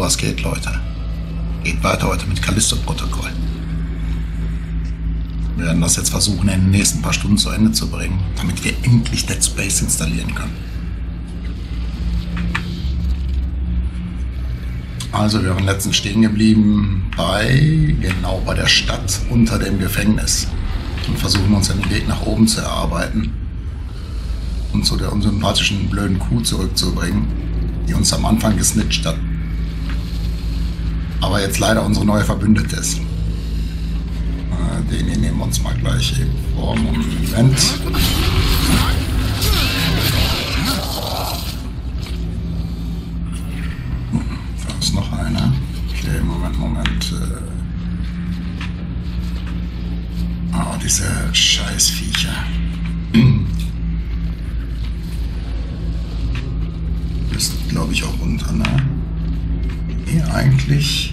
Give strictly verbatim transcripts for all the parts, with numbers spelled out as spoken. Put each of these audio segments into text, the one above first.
was geht, Leute? Geht weiter heute mit Callisto-Protokoll. Wir werden das jetzt versuchen, in den nächsten paar Stunden zu Ende zu bringen, damit wir endlich Dead Space installieren können. Also, wir waren letztens stehen geblieben bei, genau bei der Stadt unter dem Gefängnis und versuchen uns den Weg nach oben zu erarbeiten und zu der unsympathischen blöden Kuh zurückzubringen, die uns am Anfang gesnitcht hat. Aber jetzt leider unsere neue Verbündete ist. Den hier nehmen wir uns mal gleich eben vor. Moment. Da ist noch einer. Okay, Moment, Moment. Oh, diese Scheißviecher. Ist, glaube ich, auch runter, ne? Hier eigentlich.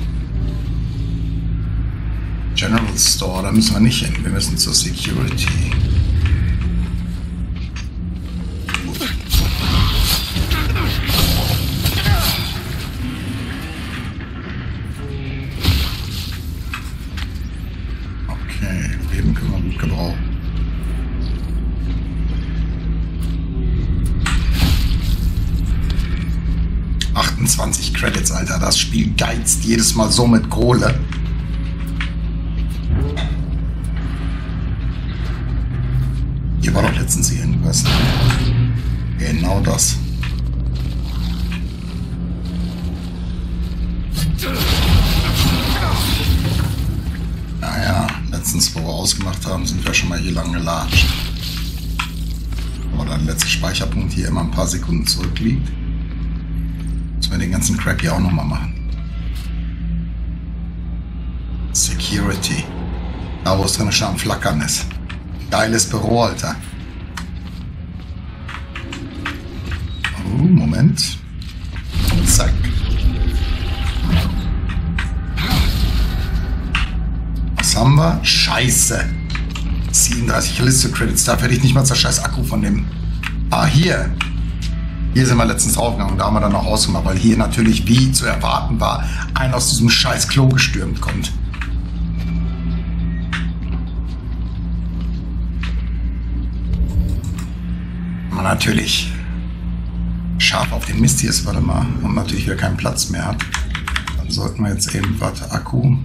General Store, da müssen wir nicht hin. Wir müssen zur Security. Okay, Leben können wir gut gebrauchen. achtundzwanzig Credits, Alter. Das Spiel geizt jedes Mal so mit Kohle. Hier war doch letztens irgendwas. Genau das. Naja, letztens, wo wir ausgemacht haben, sind wir schon mal hier lang gelatscht. Aber der letzte Speicherpunkt hier immer ein paar Sekunden zurückliegt. Müssen wir den ganzen Crack hier auch nochmal machen. Security. Da, wo es drin schon am Flackern ist. Geiles Büro, Alter. Oh, Moment. Zack. Was haben wir? Scheiße. siebenunddreißig Callisto-Credits. Dafür hätte ich nicht mal zur scheiß Akku von dem... Ah, hier. Hier sind wir letztens draufgegangen. Da haben wir dann auch ausgemacht, weil hier natürlich, wie zu erwarten war, einer aus diesem scheiß Klo gestürmt kommt. Natürlich scharf auf den Mist hier ist, warte mal, und natürlich wieder keinen Platz mehr hat. Dann sollten wir jetzt eben, warte, Akku.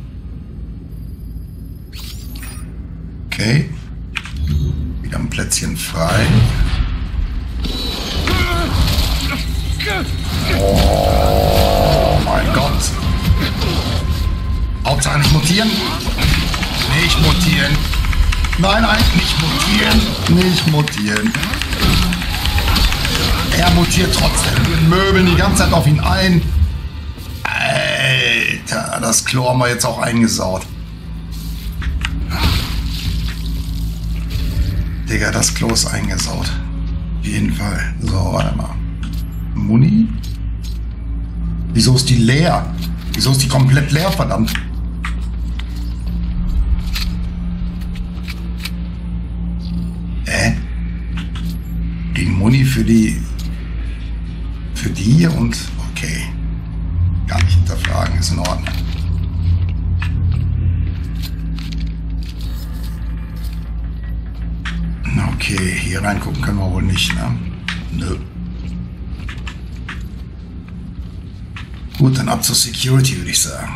Okay. Wieder ein Plätzchen frei. Oh mein Gott. Hauptsache nicht mutieren. Nicht mutieren. Nein, nein, nicht mutieren. Nicht mutieren. Er mutiert trotzdem. Wir möbeln die ganze Zeit auf ihn ein. Alter, das Klo haben wir jetzt auch eingesaut. Digga, das Klo ist eingesaut. Auf jeden Fall. So, warte mal. Muni? Wieso ist die leer? Wieso ist die komplett leer, verdammt? Äh? Die Muni für die... Für die hier und... Okay. Gar nicht hinterfragen, ist in Ordnung. Okay, hier reingucken können wir wohl nicht, ne? Nö. Gut, dann ab zur Security, würde ich sagen.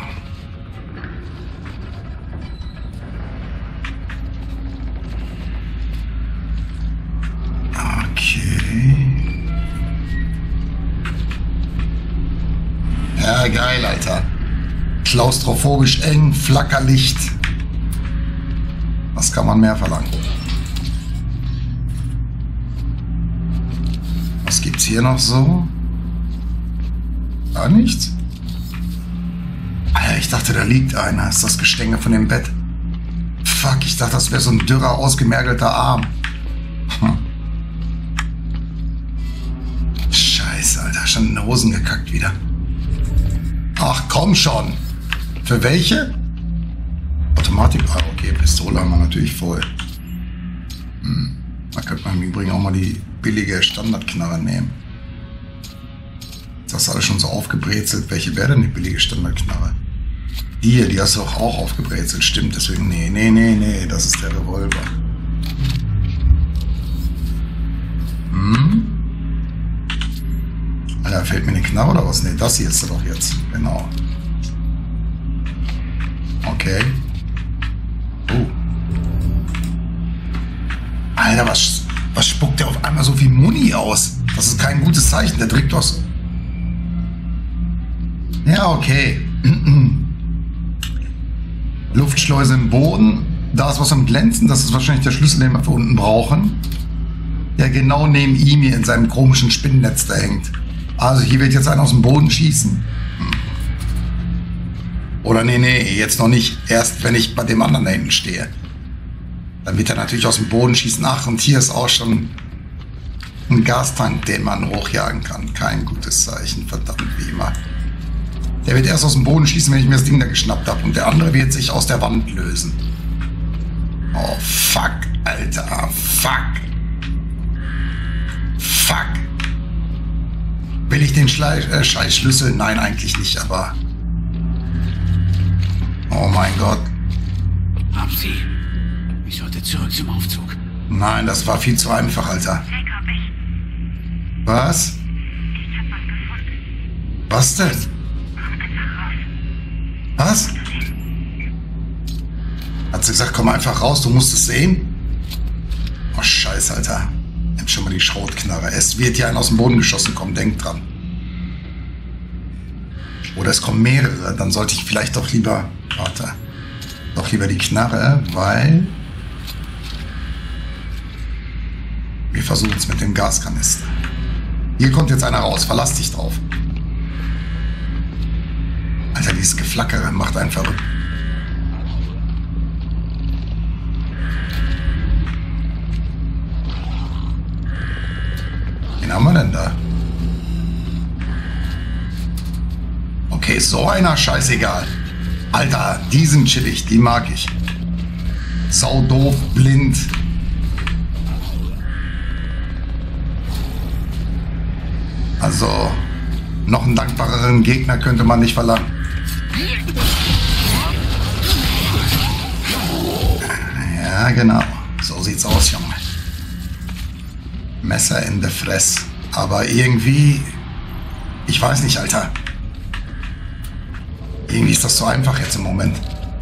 Okay. Ja, geil, Alter. Klaustrophobisch eng, Flackerlicht. Was kann man mehr verlangen? Was gibt's hier noch so? Gar nichts? Alter, ich dachte, da liegt einer. Das ist das Gestänge von dem Bett. Fuck, ich dachte, das wäre so ein dürrer, ausgemergelter Arm. Hm. Scheiße, Alter. Schon in den Hosen gekackt wieder. Ach, komm schon. Für welche? Automatik? Ah, okay. Pistole haben wir natürlich voll. Hm. Da könnte man im Übrigen auch mal die billige Standardknarre nehmen. Das hast du alles schon so aufgebrezelt. Welche wäre denn die billige Standardknarre? Die hier, die hast du auch, auch aufgebrezelt. Stimmt, deswegen, nee, nee, nee, nee, das ist der Revolver. Hm? Alter, fällt mir eine Knarre oder was? Nee, das hier ist er doch jetzt. Genau. Okay. Oh. Alter, was, was spuckt der auf einmal so viel Muni aus? Das ist kein gutes Zeichen. Der trägt doch so. Ja, okay. Luftschleuse im Boden. Da ist was am Glänzen. Das ist wahrscheinlich der Schlüssel, den wir für unten brauchen. Der genau neben ihm hier in seinem komischen Spinnennetz da hängt. Also hier wird jetzt einer aus dem Boden schießen. Oder nee, nee, jetzt noch nicht. Erst wenn ich bei dem anderen da hinten stehe. Dann wird er natürlich aus dem Boden schießen. Ach, und hier ist auch schon ein Gastank, den man hochjagen kann. Kein gutes Zeichen, verdammt, wie immer. Der wird erst aus dem Boden schießen, wenn ich mir das Ding da geschnappt habe. Und der andere wird sich aus der Wand lösen. Oh, fuck, Alter, fuck. Fuck. Will ich den Schle äh, Scheißschlüssel? Nein, eigentlich nicht, aber... Oh mein Gott. Haben Sie. Ich sollte zurück zum Aufzug. Nein, das war viel zu einfach, Alter. Was? Ich hab was gefunden. Was denn? Komm einfach raus. Was? Hat sie gesagt, komm einfach raus, du musst es sehen? Oh, scheiße, Alter. Nimm schon mal die Schrotknarre. Es wird hier einer aus dem Boden geschossen kommen, denk dran. Oder es kommen mehrere, dann sollte ich vielleicht doch lieber... Warte. Doch lieber die Knarre, weil... Wir versuchen es mit dem Gaskanister. Hier kommt jetzt einer raus, verlass dich drauf. Alter, dieses Geflackere macht einen verrückt. Wen haben wir denn da? Okay, so einer, scheißegal. Alter, die sind chillig, die mag ich. Sau doof, blind. Also, noch einen dankbareren Gegner könnte man nicht verlangen. Ja, genau. So sieht's aus, Junge. Messer in der Fresse. Aber irgendwie... Ich weiß nicht, Alter. Irgendwie ist das so einfach jetzt im Moment.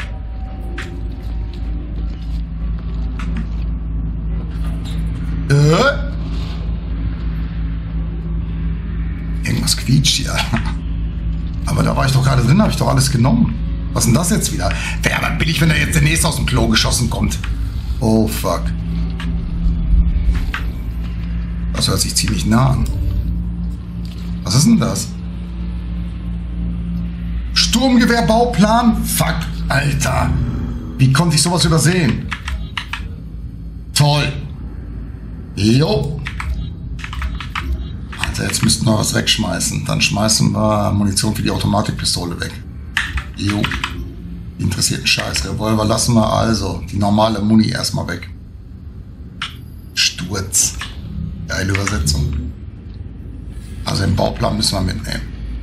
Äh? Irgendwas quietscht hier. Aber da war ich doch gerade drin, habe ich doch alles genommen. Was ist denn das jetzt wieder? Wäre aber billig, wenn da jetzt der nächste aus dem Klo geschossen kommt. Oh, fuck. Das hört sich ziemlich nah an. Was ist denn das? Sturmgewehrbauplan? Fuck, Alter. Wie konnte ich sowas übersehen? Toll. Jo. Alter, jetzt müssten wir was wegschmeißen. Dann schmeißen wir Munition für die Automatikpistole weg. Jo. Interessiert einen Scheiß. Revolver lassen wir also. Die normale Muni erstmal weg. Sturz. Geile Übersetzung. Also den Bauplan müssen wir mitnehmen.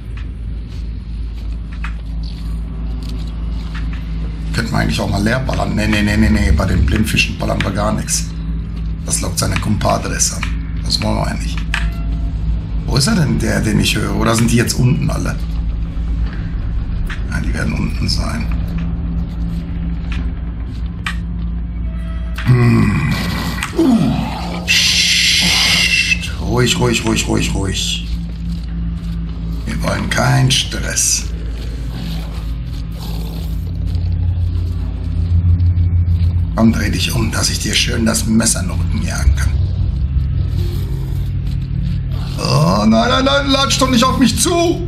Könnten wir eigentlich auch mal leer ballern. Nee, nee, nee, nee, nee. Bei den Blindfischen ballern wir gar nichts. Das lockt seine Kumpadres an. Das wollen wir eigentlich. Wo ist er denn, der, den ich höre? Oder sind die jetzt unten alle? Ja, die werden unten sein. Hm. Uh. Psst. Ruhig, ruhig, ruhig, ruhig, ruhig. Wir wollen keinen Stress. Komm, dreh dich um, dass ich dir schön das Messer noch unten jagen kann. Oh, nein, nein, nein, latsch doch nicht auf mich zu! Oh,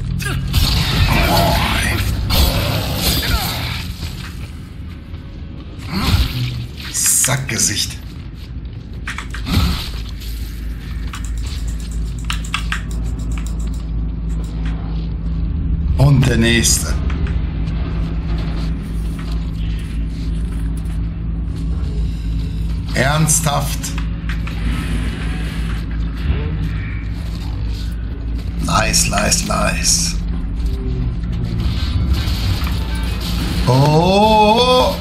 Sackgesicht. Und der nächste. Ernsthaft? Leis, leis, leis. Oh!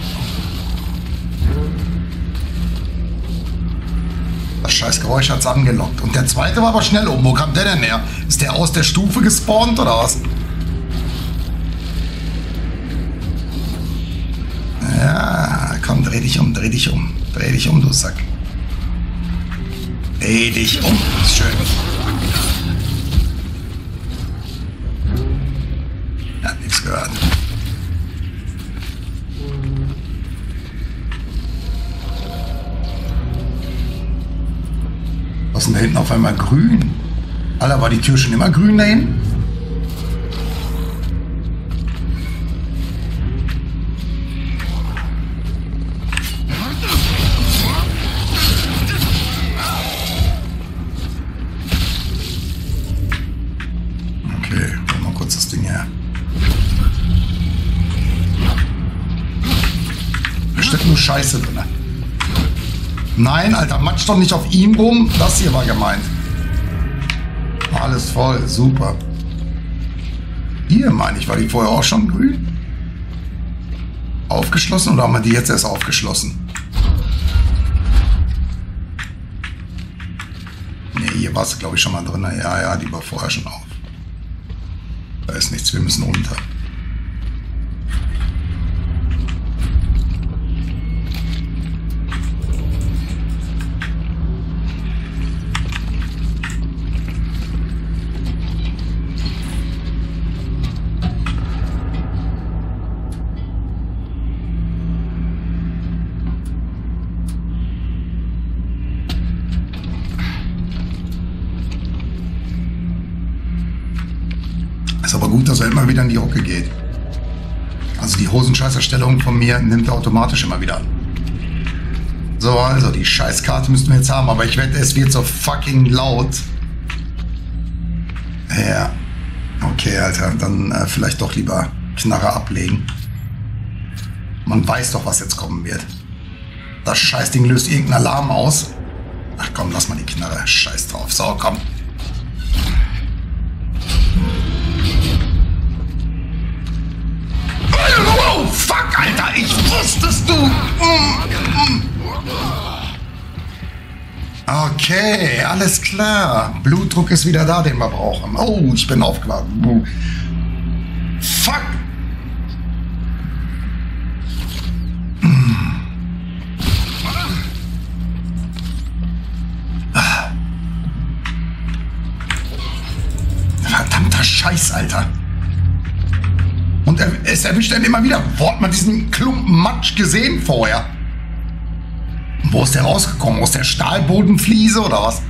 Das scheiß Geräusch hat's angelockt. Und der zweite war aber schnell oben. Wo kam der denn her? Ist der aus der Stufe gespawnt oder was? Ja, komm, dreh dich um, dreh dich um. Dreh dich um, du Sack. Dreh dich um. Ist schön. Ja, nichts gehört. Was ist denn da hinten auf einmal grün? Alter, war die Tür schon immer grün da hinten? Okay, hol mal kurz das Ding her. Da steckt nur Scheiße drin. Nein, Alter, matsch doch nicht auf ihm rum. Das hier war gemeint. Alles voll, super. Hier, meine ich, war die vorher auch schon grün? Aufgeschlossen oder haben wir die jetzt erst aufgeschlossen? Ne, hier war es, glaube ich, schon mal drin. Ja, ja, die war vorher schon auf. Da ist nichts, wir müssen runter. Ist aber gut, dass er immer wieder in die Hocke geht. Also die Hosenscheißerstellung von mir nimmt er automatisch immer wieder an. So, also die Scheißkarte müssten wir jetzt haben, aber ich wette, es wird so fucking laut. Ja. Okay, Alter, dann äh, vielleicht doch lieber Knarre ablegen. Man weiß doch, was jetzt kommen wird. Das Scheißding löst irgendeinen Alarm aus. Ach komm, lass mal die Knarre. Scheiß drauf. So, komm. Oh, fuck, Alter, ich wusstest du. Okay, alles klar. Blutdruck ist wieder da, den wir brauchen. Oh, ich bin aufgewacht. Fuck. Verdammter Scheiß, Alter. Und er, es erwischt dann immer wieder. Wo hat man diesen Klumpen Matsch gesehen vorher? Wo ist der rausgekommen? Aus der Stahlbodenfliese oder was?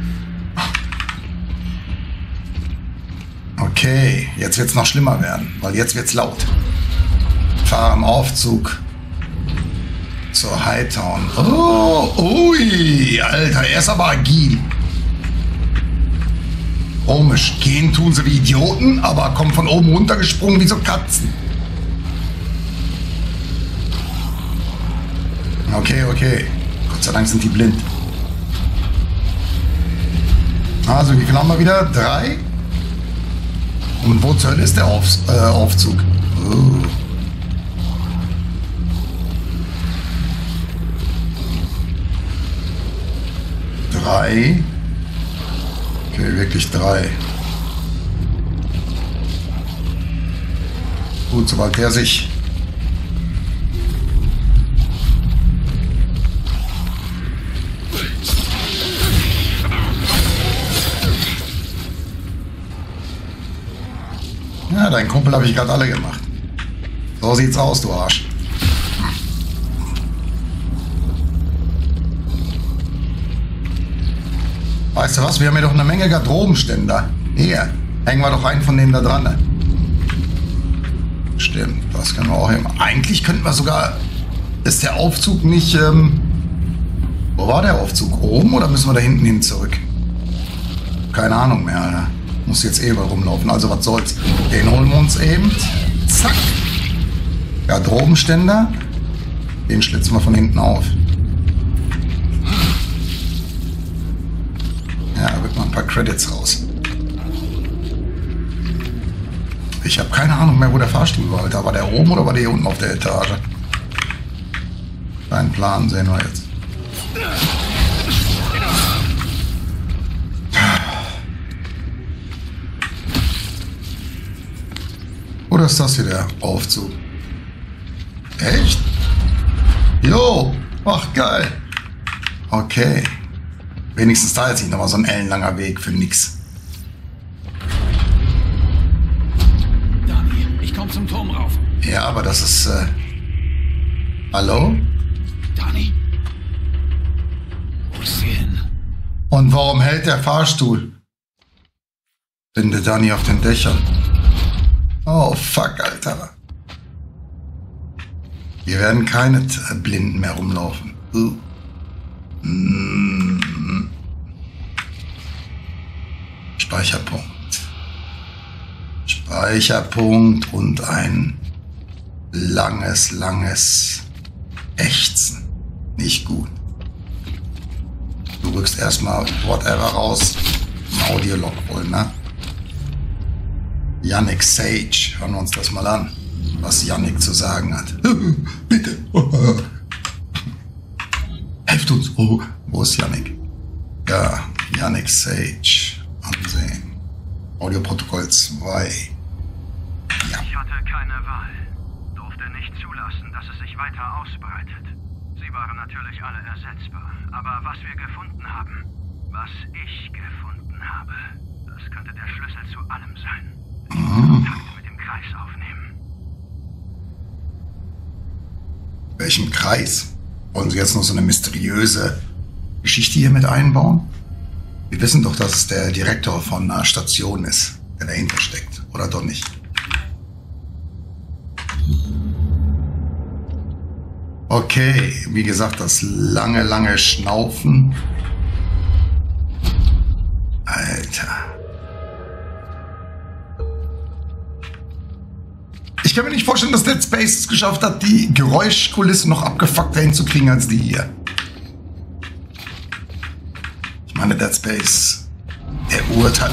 Okay, jetzt wird es noch schlimmer werden, weil jetzt wird es laut. Fahr im Aufzug zur Hightown. Oh, ui, Alter, er ist aber agil. Komisch, gehen tun sie wie Idioten, aber kommen von oben runtergesprungen wie so Katzen. Okay, okay. Gott sei Dank sind die blind. Also, wie viel haben wir wieder? Drei? Und wo zur Hölle ist der Auf, äh, Aufzug? Oh. Drei. Okay, wirklich drei. Gut, sobald der sich... Ja, deinen Kumpel habe ich gerade alle gemacht. So sieht's aus, du Arsch. Weißt du was? Wir haben hier doch eine Menge Garderobenständer. Hier, hängen wir doch einen von denen da dran. Stimmt, das können wir auch hängen. Eigentlich könnten wir sogar... Ist der Aufzug nicht... Ähm, wo war der Aufzug? Oben oder müssen wir da hinten hin zurück? Keine Ahnung mehr, Alter. Muss jetzt eh mal rumlaufen. Also was soll's. Den holen wir uns eben. Zack. Garderobenständer. Den schlitzen wir von hinten auf. Ja, da wird mal ein paar Credits raus. Ich habe keine Ahnung mehr, wo der Fahrstuhl war, Alter. War der oben oder war der hier unten auf der Etage? Deinen Plan sehen wir jetzt. Oder ist das hier der Aufzug? Echt? Jo! Ach, geil. Okay. Wenigstens da jetzt nicht nochmal so ein ellenlanger Weg für nix. Dani, ich komm zum Turm rauf. Ja, aber das ist, äh... Hallo? Dani? Wo ist sie hin? Und warum hält der Fahrstuhl? Finde Dani auf den Dächern. Oh, fuck, Alter. Hier werden keine Blinden mehr rumlaufen. Uh. Mm. Speicherpunkt. Speicherpunkt und ein langes, langes Ächzen. Nicht gut. Du rückst erstmal whatever raus. Ein Audiolog wohl, ne? Yannick Sage. Hören wir uns das mal an, was Yannick zu sagen hat. Bitte. Helft uns. Oh, wo ist Yannick? Ja, Yannick Sage. Ansehen. Audioprotokoll zwei. Ja. Ich hatte keine Wahl. Durfte nicht zulassen, dass es sich weiter ausbreitet. Sie waren natürlich alle ersetzbar. Aber was wir gefunden haben, was ich gefunden habe, das könnte der Schlüssel zu allem sein. Kontakt mit dem Kreis aufnehmen. Welchem Kreis? Wollen Sie jetzt noch so eine mysteriöse Geschichte hier mit einbauen? Wir wissen doch, dass es der Direktor von einer Station ist, der dahinter steckt. Oder doch nicht? Okay, wie gesagt, das lange, lange Schnaufen. Alter. Ich kann mir nicht vorstellen, dass Dead Space es geschafft hat, die Geräuschkulisse noch abgefuckter hinzukriegen als die hier. Ich meine, Dead Space, der Urteil,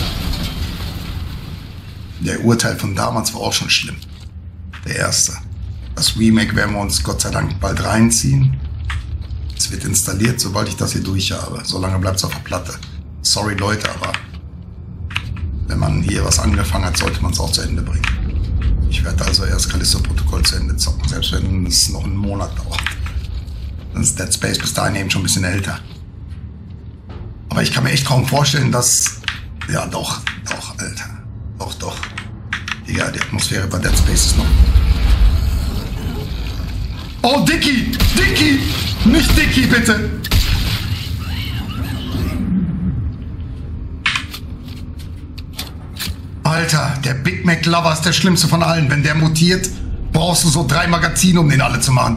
der Urteil von damals war auch schon schlimm. Der erste. Das Remake werden wir uns Gott sei Dank bald reinziehen. Es wird installiert, sobald ich das hier durch habe. Solange bleibt es auf der Platte. Sorry Leute, aber wenn man hier was angefangen hat, sollte man es auch zu Ende bringen. Ich werde also erst Callisto-Protokoll zu Ende zocken, selbst wenn es noch einen Monat dauert. Dann ist Dead Space bis dahin eben schon ein bisschen älter. Aber ich kann mir echt kaum vorstellen, dass... Ja, doch, doch, Alter. Doch, doch. Digga, die Atmosphäre bei Dead Space ist noch... Oh, Dicky! Dicky! Nicht Dicky, bitte! Alter, der Big Mac Lover ist der schlimmste von allen. Wenn der mutiert, brauchst du so drei Magazine, um den alle zu machen.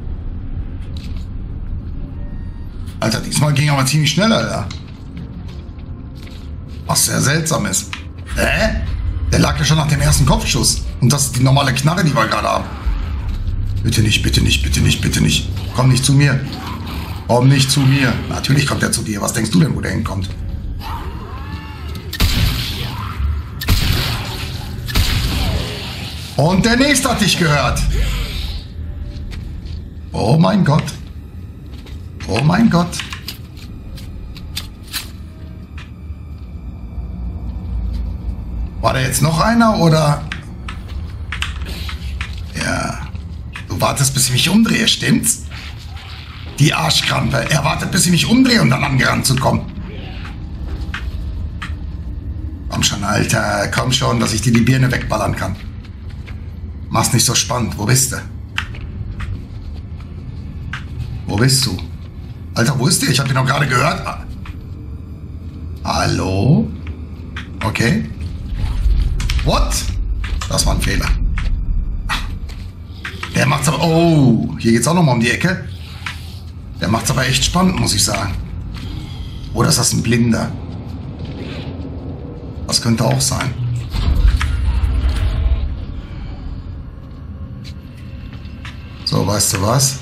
Alter, diesmal ging aber ziemlich schnell, Alter. Was sehr seltsam ist. Hä? Der lag ja schon nach dem ersten Kopfschuss. Und das ist die normale Knarre, die wir gerade haben. Bitte nicht, bitte nicht, bitte nicht, bitte nicht. Komm nicht zu mir. Komm nicht zu mir. Natürlich kommt er zu dir. Was denkst du denn, wo der hinkommt? Und der nächste hat dich gehört. Oh mein Gott. Oh mein Gott. War da jetzt noch einer oder? Ja. Du wartest, bis ich mich umdrehe, stimmt's? Die Arschkrampe. Er wartet, bis ich mich umdrehe, um dann angerannt zu kommen. Komm schon, Alter. Komm schon, dass ich dir die Birne wegballern kann. Mach's nicht so spannend. Wo bist du? Wo bist du? Alter, wo ist der? Ich hab den noch gerade gehört. Ah. Hallo? Okay. What? Das war ein Fehler. Der macht's aber... Oh, hier geht's auch noch mal um die Ecke. Der macht's aber echt spannend, muss ich sagen. Oder ist das ein Blinder? Das könnte auch sein. So, weißt du was?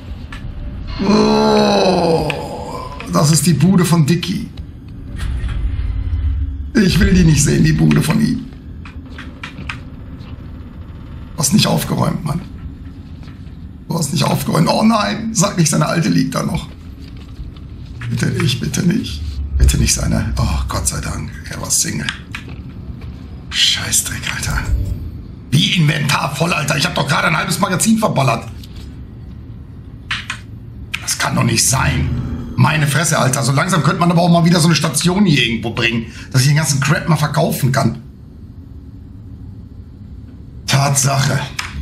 Oh, das ist die Bude von Dicky. Ich will die nicht sehen, die Bude von ihm. hast nicht aufgeräumt, Mann. Du hast nicht aufgeräumt. Oh nein, sag nicht, seine Alte liegt da noch. Bitte nicht, bitte nicht. Bitte nicht seine... Oh, Gott sei Dank. Er war Single. Scheißdreck, Alter. Wie Inventar voll, Alter. Ich hab doch gerade ein halbes Magazin verballert. Das kann doch nicht sein. Meine Fresse, Alter. So langsam könnte man aber auch mal wieder so eine Station hier irgendwo bringen, dass ich den ganzen Crap mal verkaufen kann. Tatsache.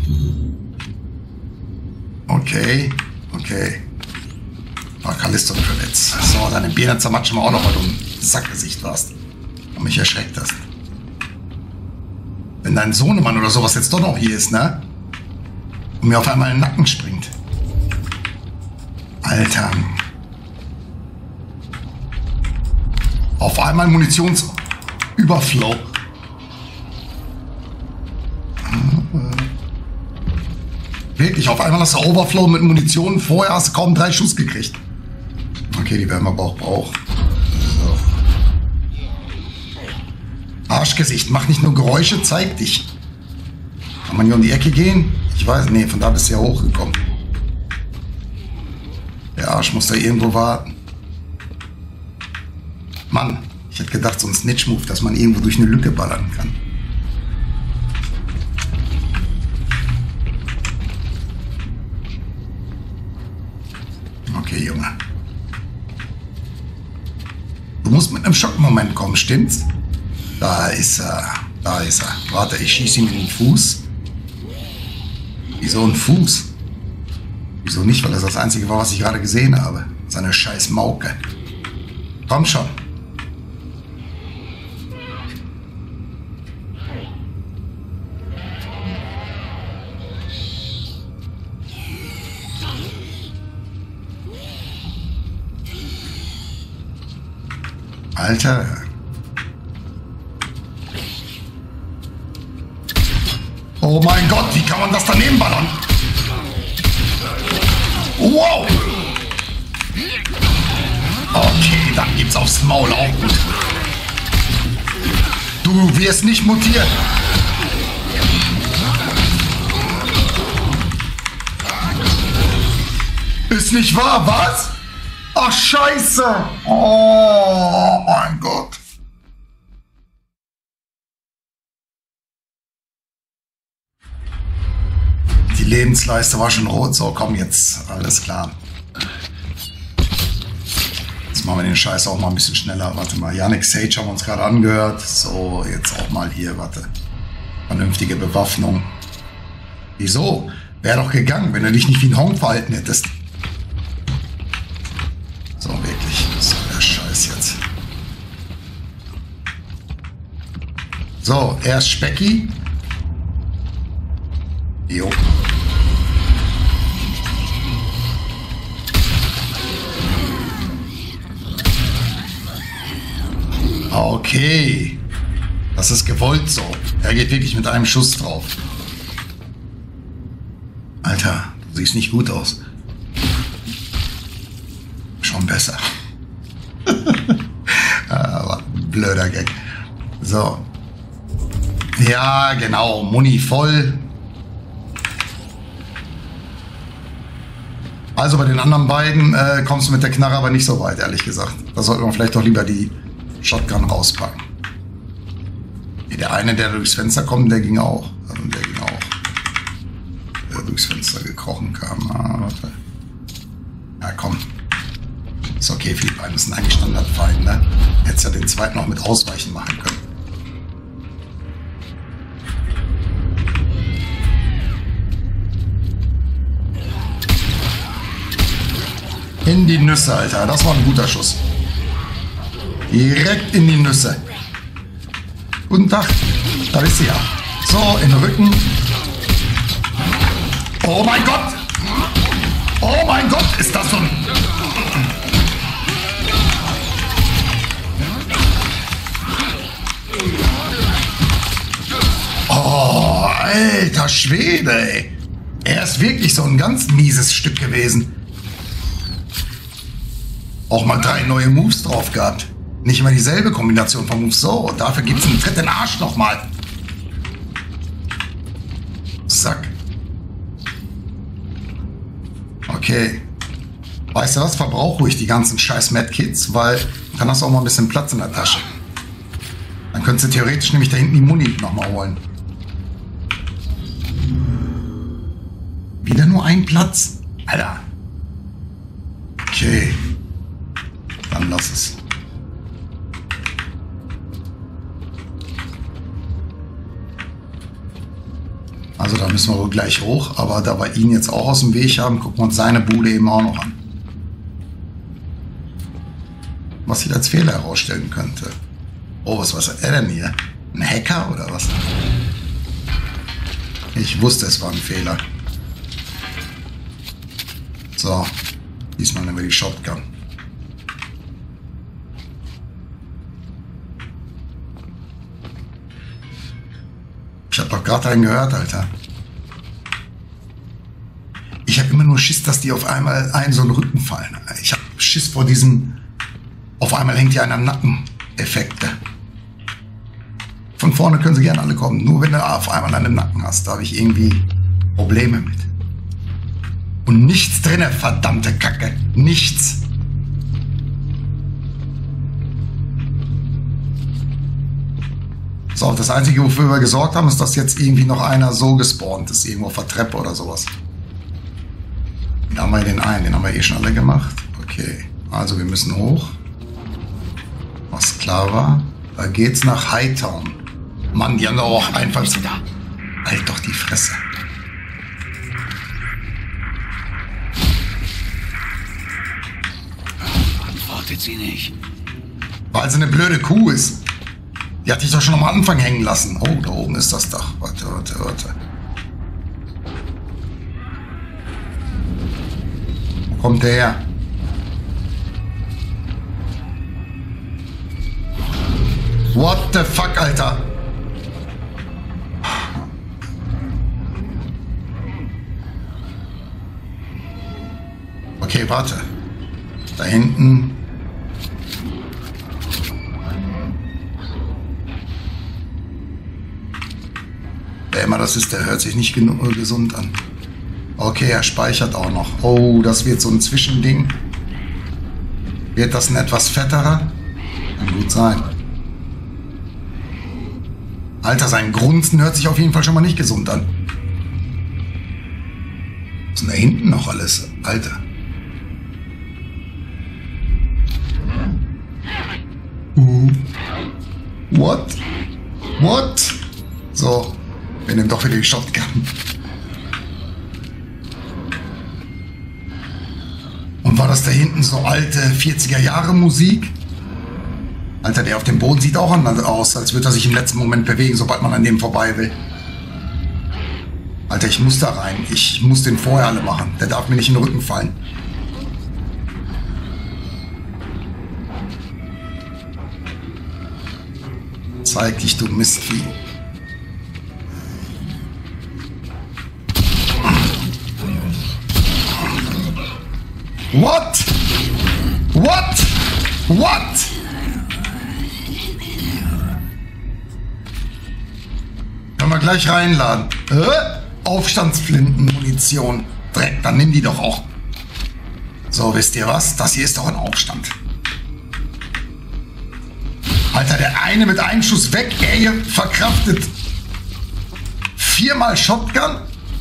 Okay, okay. Oh, Callisto Credits. So, deine Birne zermatschen wir auch noch, weil du ein Sackgesicht warst und mich erschreckt hast. Wenn dein Sohnemann oder sowas jetzt doch noch hier ist, ne? Und mir auf einmal in den Nacken springt. Alter. Auf einmal Munitionsüberflow. Wirklich, auf einmal hast du Overflow mit Munition. Vorher hast du kaum drei Schuss gekriegt. Okay, die werden wir aber auch brauchen. So. Arschgesicht, mach nicht nur Geräusche, zeig dich. Kann man hier um die Ecke gehen? Ich weiß, nee, von da bist du ja hochgekommen. Der Arsch muss da irgendwo warten. Mann, ich hätte gedacht, so ein Snitch-Move, dass man irgendwo durch eine Lücke ballern kann. Okay, Junge. Du musst mit einem Schockmoment kommen, stimmt's? Da ist er. Da ist er. Warte, ich schieße ihm in den Fuß. Wieso ein Fuß? Wieso nicht? Weil das das Einzige war, was ich gerade gesehen habe. Seine scheiß Mauke. Komm schon. Alter. Oh mein Gott, wie kann man das daneben ballern? Wow. Okay, dann gibt's aufs Maul auch gut. Du wirst nicht mutieren. Ist nicht wahr, was? Ach, scheiße. Oh mein Gott. Die Lebensleiste war schon rot. So, komm jetzt. Alles klar. Jetzt machen wir den Scheiß auch mal ein bisschen schneller. Warte mal. Yannick Sage haben wir uns gerade angehört. So, jetzt auch mal hier. Warte. Vernünftige Bewaffnung. Wieso? Wäre doch gegangen, wenn du dich nicht wie ein Honk verhalten hättest. So, wirklich. Was soll der Scheiß jetzt? So, erst Specki. Jo. Okay. Das ist gewollt so. Er geht wirklich mit einem Schuss drauf. Alter, du siehst nicht gut aus. Schon besser. Aber blöder Gag. So. Ja, genau. Muni voll. Also bei den anderen beiden äh, kommst du mit der Knarre aber nicht so weit, ehrlich gesagt. Da sollte man vielleicht doch lieber die Shotgun rauspacken. Der eine, der durchs Fenster kommt, der ging auch. Der ging auch. Der durchs Fenster gekrochen kam. Ah, warte. Ja, komm. Ist okay für die beiden. Das sind eigentlich Standardfeinden, ne? Hättest ja den zweiten auch mit Ausweichen machen können. In die Nüsse, Alter. Das war ein guter Schuss. Direkt in die Nüsse. Guten Tag. Da ist sie ja. So, in den Rücken. Oh mein Gott. Oh mein Gott, ist das so ein... Oh, alter Schwede, ey. Er ist wirklich so ein ganz mieses Stück gewesen. Auch mal drei neue Moves drauf gehabt. Nicht immer dieselbe Kombination von Moves. So, dafür gibt es einen Tritt in den Arsch nochmal. Zack. Okay. Weißt du was? Verbrauch ruhig die ganzen scheiß Medkits, weil dann hast du auch mal ein bisschen Platz in der Tasche. Dann könntest du theoretisch nämlich da hinten die Muni nochmal holen. Wieder nur ein Platz? Alter. Okay. Dann lass es. Also da müssen wir wohl gleich hoch, aber da wir ihn jetzt auch aus dem Weg haben, gucken wir uns seine Bude eben auch noch an. Was sich als Fehler herausstellen könnte. Oh, was was hat er denn hier? Ein Hacker oder was? Ich wusste, es war ein Fehler. So, diesmal nehmen wir die Shotgun. Ich hab doch gerade einen gehört, Alter. Ich habe immer nur Schiss, dass die auf einmal einen so einen Rücken fallen. Ich habe Schiss vor diesen auf einmal hängt hier einer am Nacken Effekte. Von vorne können sie gerne alle kommen. Nur wenn du auf einmal einen Nacken hast, da habe ich irgendwie Probleme mit. Und nichts drinne, verdammte Kacke. Nichts. So, das Einzige, wofür wir gesorgt haben, ist, dass jetzt irgendwie noch einer so gespawnt ist, irgendwo auf der Treppe oder sowas. Den haben wir den einen, den haben wir eh schon alle gemacht. Okay, also wir müssen hoch. Was klar war, da geht's nach Hightown. Mann, die haben doch auch einfach so da. Halt doch die Fresse. Antwortet sie nicht. Weil sie eine blöde Kuh ist. Die hatte ich doch schon am Anfang hängen lassen. Oh, da oben ist das Dach. Warte, warte, warte. Wo kommt der her? What the fuck, Alter? Okay, warte. Da hinten. Wer immer das ist, der hört sich nicht genug gesund an. Okay, er speichert auch noch. Oh, das wird so ein Zwischending. Wird das ein etwas fetterer? Kann gut sein. Alter, sein Grunzen hört sich auf jeden Fall schon mal nicht gesund an. Was ist denn da hinten noch alles? Alter. Uh. What? What? So, wir nehmen doch wieder die Shotgun. Und war das da hinten so alte vierziger Jahre Musik? Alter, der auf dem Boden sieht auch anders aus, als würde er sich im letzten Moment bewegen, sobald man an dem vorbei will. Alter, ich muss da rein. Ich muss den vorher alle machen. Der darf mir nicht in den Rücken fallen. Zeig dich, du Mistvieh. What? What? What? Können wir gleich reinladen. Äh? Aufstandsflinten-Munition. Dreck, dann nimm die doch auch. So, wisst ihr was? Das hier ist doch ein Aufstand. Alter, der eine mit einem Schuss weg, er hier verkraftet viermal Shotgun.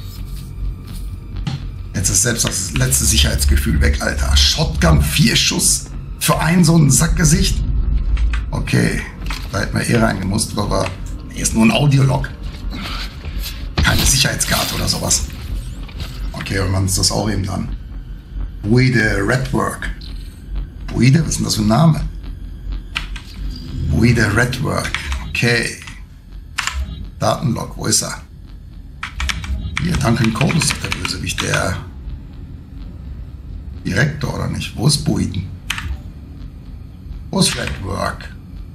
Jetzt ist selbst das letzte Sicherheitsgefühl weg, Alter. Shotgun, vier Schuss für einen so ein Sackgesicht. Okay, da hätten wir eh reingemusst, aber hier ist nur ein Audiolog. Keine Sicherheitskarte oder sowas. Okay, hören wir uns das auch eben an. Buide Redwork. Buide? Was ist denn das für ein Name? Buide Redwork. Okay. Datenlog, wo ist er? Hier, Duncan Cole ist doch der Bösewicht, der Direktor, oder nicht? Wo ist Buiden? Wo ist Redwork?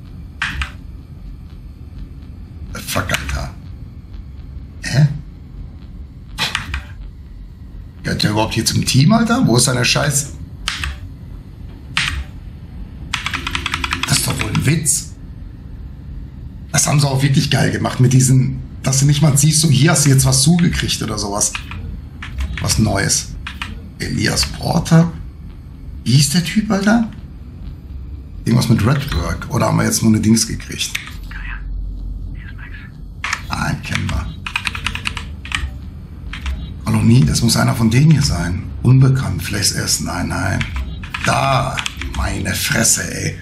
The fuck, Alter. Hä? Gehört der überhaupt hier zum Team, Alter? Wo ist seine Scheiß? Das ist doch wohl ein Witz. Das haben sie auch wirklich geil gemacht mit diesen, dass du nicht mal siehst, so hier hast du jetzt was zugekriegt oder sowas. Was Neues. Elias Porter. Wie hieß der Typ, Alter? Irgendwas mit Redwork. Oder haben wir jetzt nur eine Dings gekriegt? Hier ist Max. Ah, kennen wir. Kolonie, das muss einer von denen hier sein. Unbekannt, vielleicht erst. Nein, nein. Da, meine Fresse, ey.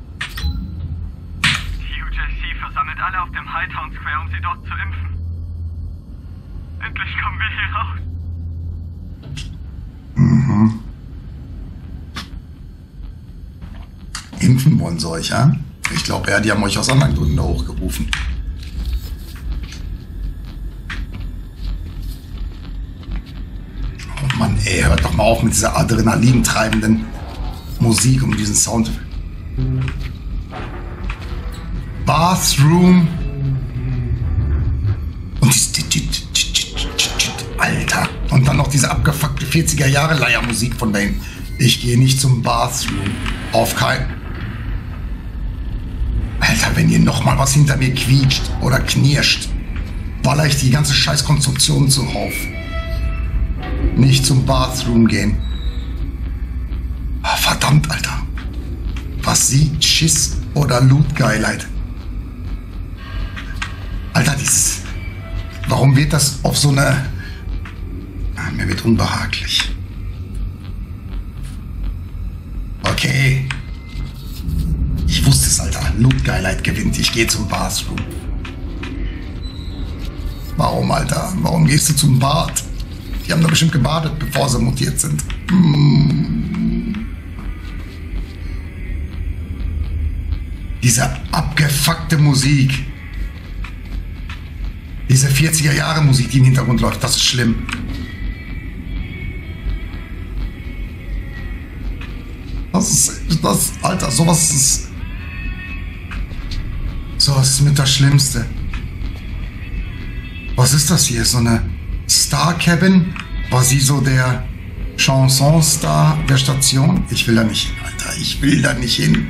Die U J C versammelt alle auf dem Hightown Square, um sie dort zu impfen. Endlich kommen wir hier raus. Mhm. Impfen wollen sie euch, ja? Ich glaube, ja, die haben euch aus anderen Gründen da hochgerufen. Oh Mann, ey, hört doch mal auf mit dieser adrenalintreibenden Musik um diesen Sound. Bathroom. Und dieses... Alter. Und dann noch diese abgefuckte vierziger Jahre Leiermusik von denen. Ich gehe nicht zum Bathroom. Auf kein... Alter, wenn ihr noch mal was hinter mir quietscht oder knirscht, baller ich die ganze Scheißkonstruktion zum Hauf. Nicht zum Bathroom gehen. Ah, verdammt, Alter. Was sie? Schiss oder Lootgeilheit? Alter, dieses... Warum wird das auf so eine... Ah, mir wird unbehaglich. Okay. Ich wusste es, Alter. Lootgeilheit gewinnt. Ich gehe zum Bathroom. Warum, Alter? Warum gehst du zum Bad? Die haben doch bestimmt gebadet, bevor sie mutiert sind. Mm. Diese abgefuckte Musik. Diese vierziger Jahre Musik, die im Hintergrund läuft, das ist schlimm. Das ist, das, Alter, sowas ist, sowas ist mit das Schlimmste. Was ist das hier? So eine Star Cabin? War sie so der Chansonstar der Station? Ich will da nicht hin, Alter. Ich will da nicht hin.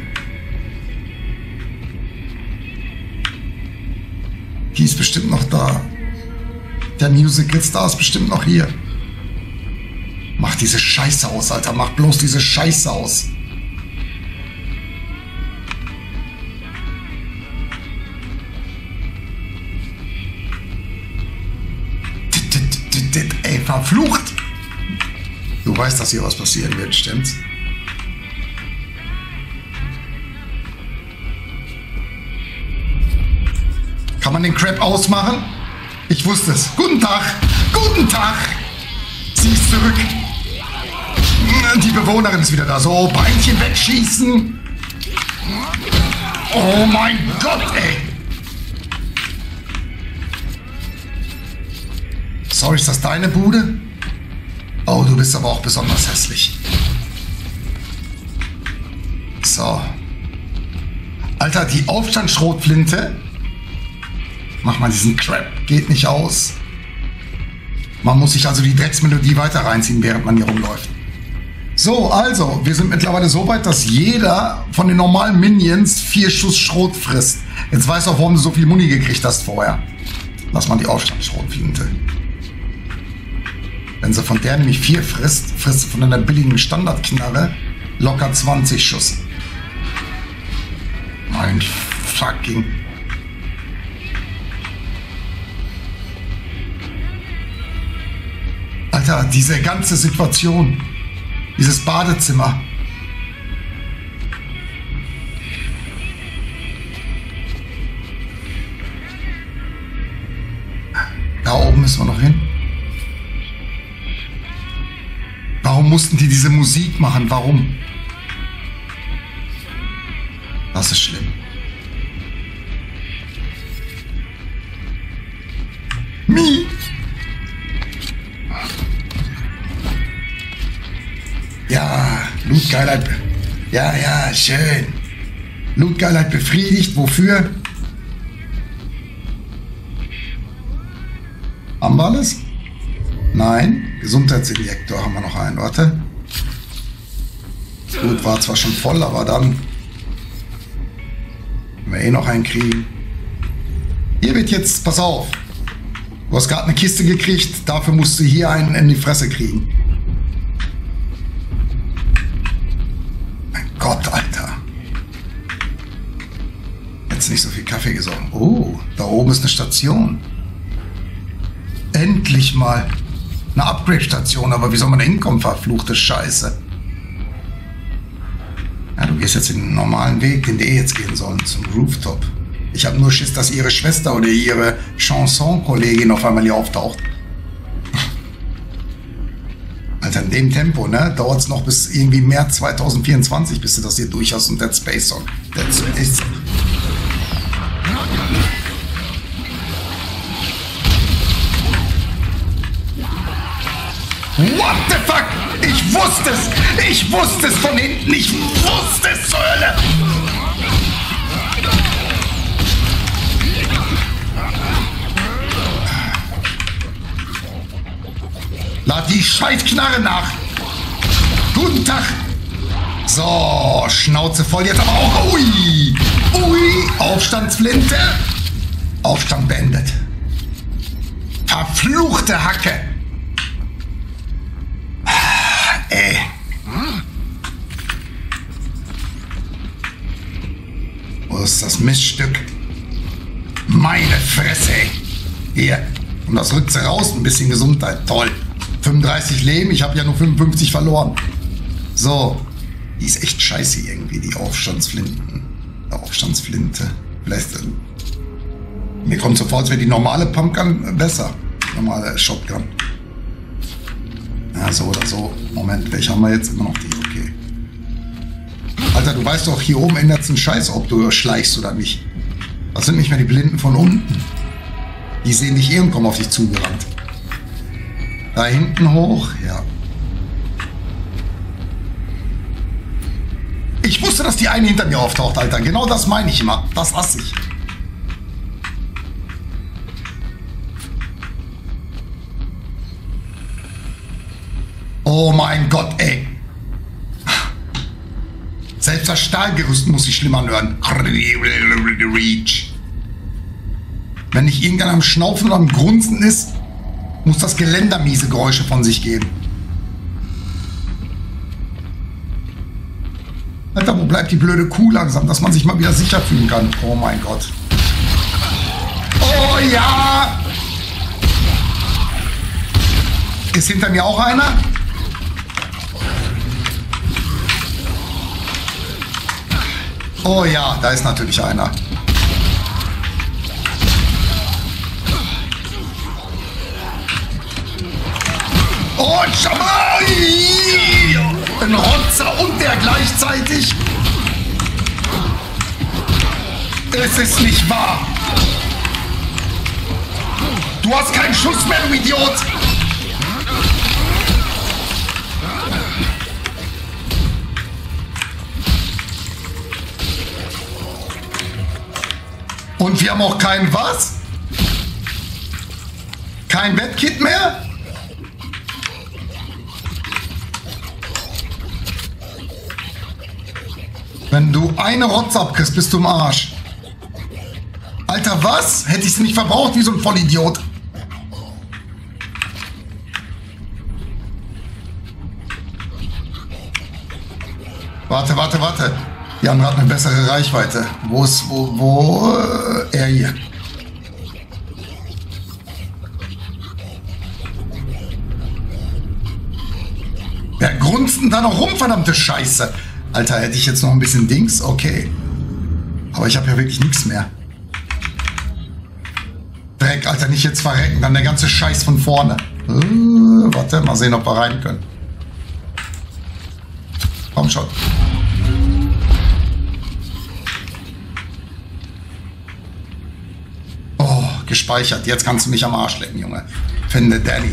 Die ist bestimmt noch da. Der Musical Star ist bestimmt noch hier. Mach diese Scheiße aus, Alter. Mach bloß diese Scheiße aus. Ey, verflucht! Du weißt, dass hier was passieren wird, stimmt's? Kann man den Crap ausmachen? Ich wusste es. Guten Tag! Guten Tag! Sie ist zurück. Die Bewohnerin ist wieder da. So, Beinchen wegschießen. Oh mein Gott, ey! Sorry, ist das deine Bude? Oh, du bist aber auch besonders hässlich. So. Alter, die Aufstandsschrotflinte. Mach mal diesen Crap. Geht nicht aus. Man muss sich also die Drecksmelodie weiter reinziehen, während man hier rumläuft. So, also, wir sind mittlerweile so weit, dass jeder von den normalen Minions vier Schuss Schrot frisst. Jetzt weißt du auch, warum du so viel Muni gekriegt hast vorher. Lass mal die Aufstandsschrotflinte. Wenn sie von der nämlich vier frisst, frisst sie von einer billigen Standardknarre locker zwanzig Schuss. Mein fucking... Alter, diese ganze Situation. Dieses Badezimmer. Da oben müssen wir noch hin. Warum mussten die diese Musik machen? Warum? Das ist schlimm. Mi! Ja, Lootgeilheit. Ja, ja, schön. Lootgeilheit befriedigt. Wofür? Haben wir alles? Nein. Gesundheitsinjektor haben wir noch einen. Warte. Gut, war zwar schon voll, aber dann werden wir eh noch einen kriegen. Hier wird jetzt, pass auf. Du hast gerade eine Kiste gekriegt, dafür musst du hier einen in die Fresse kriegen. Gott, Alter. Jetzt nicht so viel Kaffee gesoffen. Oh, da oben ist eine Station. Endlich mal. Eine Upgrade-Station, aber wie soll man da hinkommen, verfluchte Scheiße? Ja, du gehst jetzt den normalen Weg, den die eh jetzt gehen sollen, zum Rooftop. Ich habe nur Schiss, dass ihre Schwester oder ihre Chanson-Kollegin auf einmal hier auftaucht. Alter, in dem Tempo, ne? Dauert es noch bis irgendwie März zwanzig vierundzwanzig, bis du das hier durch hast und Dead Space Song. Dead Space. What the fuck? Ich wusste es! Ich wusste es von hinten! Ich wusste es zur Hölle! Lad die Scheißknarre nach! Guten Tag! So, Schnauze voll jetzt aber auch. Ui! Ui! Aufstandsflinte! Aufstand beendet. Verfluchte Hacke! Ey. Wo ist das Miststück? Meine Fresse, ey. Hier. Und das rückt sie raus. Ein bisschen Gesundheit. Toll. fünfunddreißig Leben. Ich habe ja nur fünfundfünfzig verloren. So. Die ist echt scheiße irgendwie, die Aufstandsflinten. Die Aufstandsflinte. Vielleicht. Äh, mir kommt so vor, als wäre die normale Pumpgun besser. Normale Shotgun. Ja, so oder so. Moment, welche haben wir jetzt? Immer noch die, okay. Alter, du weißt doch, hier oben ändert es einen Scheiß, ob du schleichst oder nicht. Das sind nicht mehr die Blinden von unten. Die sehen dich eh und kommen auf dich zugerannt. Da hinten hoch, ja. Ich wusste, dass die eine hinter mir auftaucht, Alter. Genau das meine ich immer. Das hasse ich. Oh mein Gott, ey. Selbst das Stahlgerüst muss sich schlimm anhören. Reach. Wenn nicht irgendeiner am Schnaufen oder am Grunzen ist, muss das Geländer miese Geräusche von sich geben. Alter, wo bleibt die blöde Kuh langsam, dass man sich mal wieder sicher fühlen kann? Oh mein Gott. Oh ja! Ist hinter mir auch einer? Oh ja, da ist natürlich einer. Oh, schau mal! Ein Rotzer und der gleichzeitig. Es ist nicht wahr. Du hast keinen Schuss mehr, du Idiot. Und wir haben auch kein was? Kein Bettkit mehr? Wenn du eine Rotze abkriegst, bist du im Arsch. Alter, was? Hätte ich es nicht verbraucht wie so ein Vollidiot. Warte, warte, warte. Die andere hat eine bessere Reichweite. Wo ist, wo, wo, äh, er hier? Wer grunzt denn da noch rum, verdammte Scheiße? Alter, hätte ich jetzt noch ein bisschen Dings? Okay. Aber ich habe ja wirklich nichts mehr. Dreck, Alter, nicht jetzt verrecken. Dann der ganze Scheiß von vorne. Äh, warte, mal sehen, ob wir rein können. Komm schon. Gespeichert. Jetzt kannst du mich am Arsch lecken, Junge. Finde Daddy.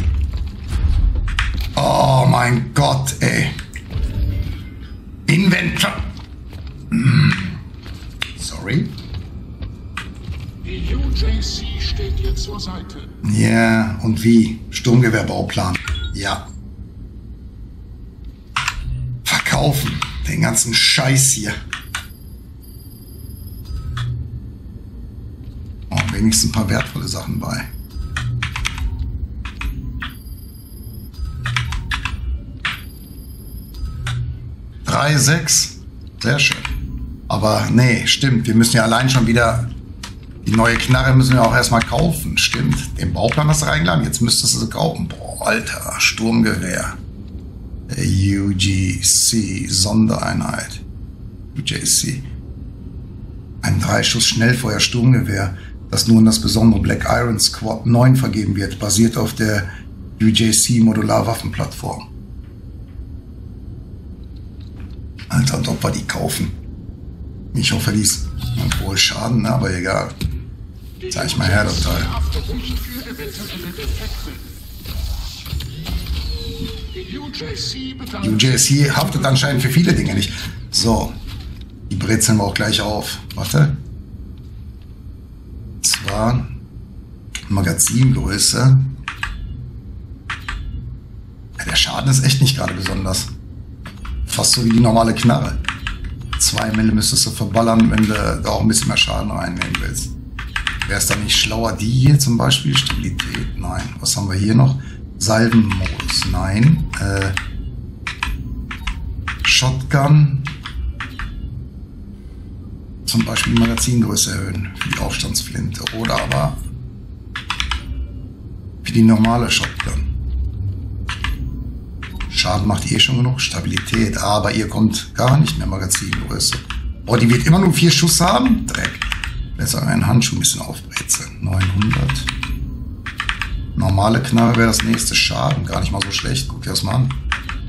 Oh mein Gott, ey. Inventor. Mm. Sorry. Die U J C steht dir zur Seite. Ja, yeah, und wie? Sturmgewehrbauplan. Ja. Verkaufen. Den ganzen Scheiß hier. Wenigstens ein paar wertvolle Sachen bei. drei, sechs. Sehr schön. Aber nee, stimmt. Wir müssen ja allein schon wieder... Die neue Knarre müssen wir auch erstmal kaufen. Stimmt. Den Bauplan hast du reingeladen. Jetzt müsstest du sie kaufen. Boah, Alter. Sturmgewehr. U G C. Sondereinheit. U G C. Ein Dreischuss-Schnellfeuer-Sturmgewehr, das nur in das besondere Black Iron Squad neun vergeben wird, basiert auf der U J C-Modular-Waffenplattform. Alter, und ob wir die kaufen. Ich hoffe, die ist wohl Schaden, ne? Aber egal. Zeig mal her, das Teil. U J C haftet anscheinend für viele Dinge nicht. So. Die brezeln wir auch gleich auf. Warte. Und zwar Magazingröße. Ja, der Schaden ist echt nicht gerade besonders. Fast so wie die normale Knarre. Zwei Mille müsstest du verballern, wenn du da auch ein bisschen mehr Schaden reinnehmen willst. Wäre es dann nicht schlauer, die hier zum Beispiel? Stabilität? Nein. Was haben wir hier noch? Salvenmodus? Nein. Äh, Shotgun. Zum Beispiel die Magazingröße erhöhen für die Aufstandsflinte. Oder aber für die normale Shotgun. Schaden macht ihr schon genug. Stabilität. Aber ihr kommt gar nicht mehr Magazingröße. Boah, die wird immer nur vier Schuss haben? Dreck. Besser einen Handschuh ein bisschen aufbrezeln. neunhundert. Normale Knarre wäre das nächste. Schaden. Gar nicht mal so schlecht. Guck dir das mal an.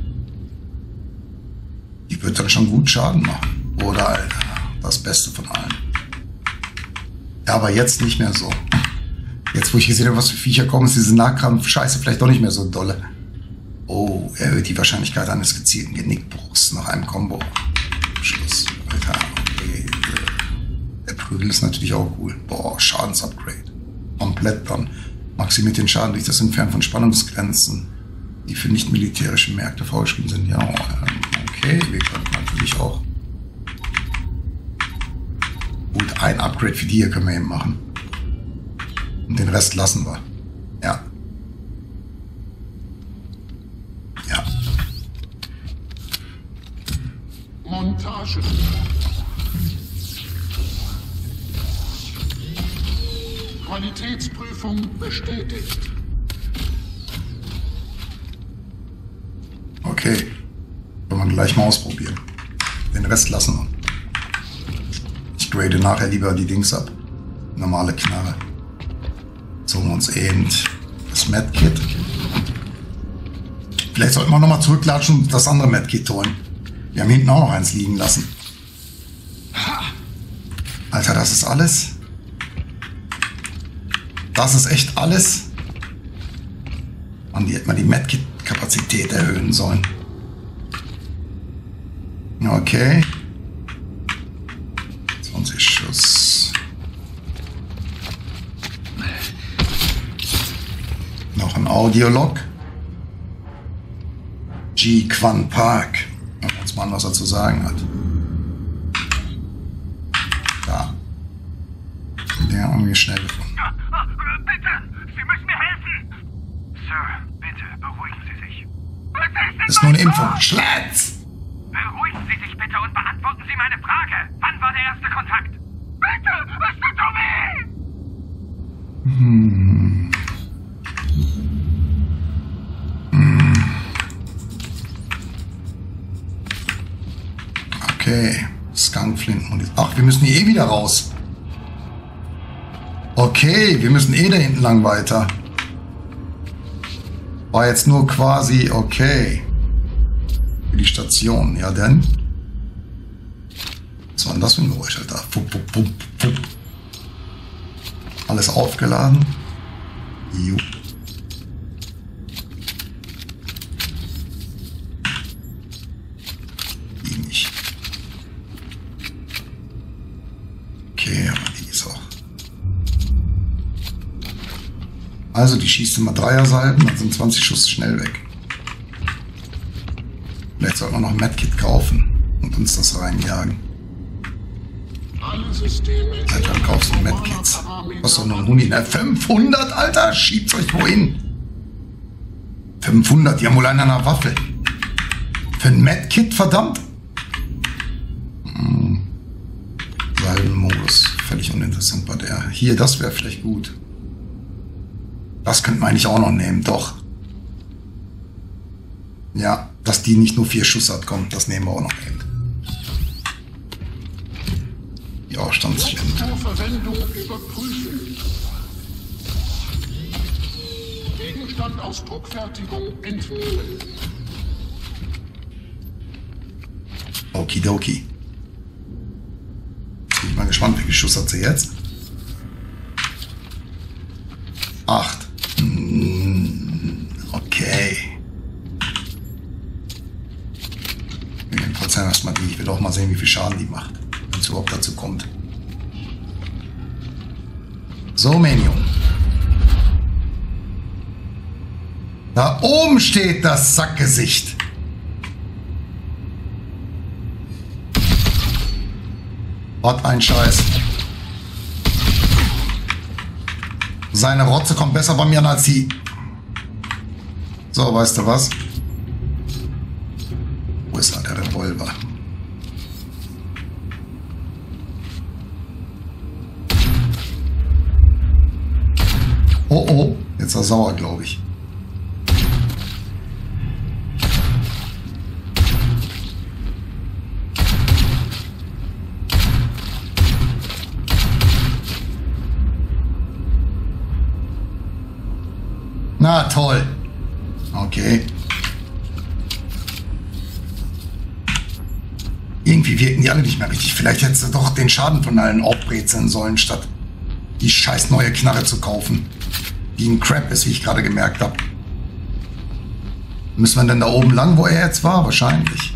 Die wird dann schon gut Schaden machen. Oder, Alter, das Beste von allen. Ja, aber jetzt nicht mehr so. Jetzt, wo ich gesehen habe, was für Viecher kommen, ist diese Nahkampf-Scheiße vielleicht doch nicht mehr so dolle. Oh, erhöht die Wahrscheinlichkeit eines gezielten Genickbruchs nach einem Combo. Schluss. Alter, okay. Der Prügel ist natürlich auch cool. Boah, Schadensupgrade. Komplett dann. Maximiert den Schaden durch das Entfernen von Spannungsgrenzen, die für nicht militärische Märkte vorgeschrieben sind. Ja, okay. Wir können natürlich auch. Gut, ein Upgrade für die hier können wir eben machen. Und den Rest lassen wir. Ja. Ja. Montage. Qualitätsprüfung bestätigt. Okay. Können wir gleich mal ausprobieren. Den Rest lassen wir. Ich grade nachher lieber die Dings ab. Normale Knarre. Zogen uns eben das Medkit. Vielleicht sollten wir nochmal zurücklatschen und das andere Medkit holen. Wir haben hinten auch noch eins liegen lassen. Alter, das ist alles? Das ist echt alles? Mann, die hätte mal die Medkit-Kapazität erhöhen sollen. Okay. zwanzig Schuss. Noch ein Audiolog. G. Quan Park. Schauen wir uns mal an, was er zu sagen hat. Da. Den haben wir schnell gefunden. Bitte, Sie müssen mir helfen. Sir, bitte, beruhigen Sie sich. Das ist nur eine Impfung. Schlatz! Beruhigen Sie sich bitte und beantworten Sie meine Frage. Wann war der erste Kontakt? Bitte, es tut so weh! Hm. Hm. Okay. Skunkflinten. Ach, wir müssen hier eh wieder raus. Okay, wir müssen eh da hinten lang weiter. War jetzt nur quasi okay. Für die Station. Ja, denn. Was war denn das für ein Geräusch, Alter? Pup, pup, pup, pup. Alles aufgeladen. Jo. Die nicht. Okay, aber die ist auch. Also, die schießt immer Dreier-Salben, dann sind zwanzig Schuss schnell weg. Vielleicht sollten wir noch ein Medkit kaufen und uns das reinjagen. Alter, dann kaufst du Medkits. Was doch noch ein Huni? Ne? fünfhundert, Alter, schiebt's euch wohin? fünfhundert, die haben wohl einen an der Waffe. Für ein Medkit, verdammt. sind bei der. Hier, das wäre vielleicht gut. Das könnten wir eigentlich auch noch nehmen, doch. Ja, dass die nicht nur vier Schuss hat, kommt, das nehmen wir auch noch eben. Die Aufstandsschwimmt. Zur Verwendung überprüfen. Gegenstand aus Druckfertigung entnehmen. Okidoki. Bin ich mal gespannt, wie viel Schuss hat sie jetzt? Acht. Hm, okay. Wir nehmen trotzdem erstmal die. Ich will auch mal sehen, wie viel Schaden die macht. Wenn es überhaupt dazu kommt. So, Menium. Da oben steht das Sackgesicht. Was ein Scheiß. Seine Rotze kommt besser bei mir an als die. So, weißt du was? Wo ist da der Revolver? Oh oh, jetzt ist er sauer, glaube ich. Na toll. Okay. Irgendwie wirken die alle nicht mehr richtig. Vielleicht hättest du doch den Schaden von allen aufbrezeln sollen, statt die scheiß neue Knarre zu kaufen. Die ein Crap ist, wie ich gerade gemerkt habe. Müssen wir denn da oben lang, wo er jetzt war? Wahrscheinlich.